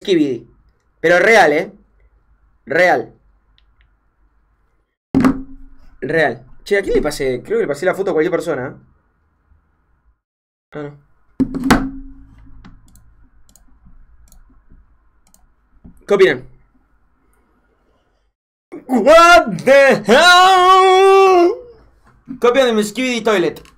Skibidi. Pero real, Real. Real. Che, ¿a quién le pasé? Creo que le pasé la foto a cualquier persona. Ah, no. ¿Qué opinan? What the hell? ¿Qué opinan de mi Skibidi Toilet?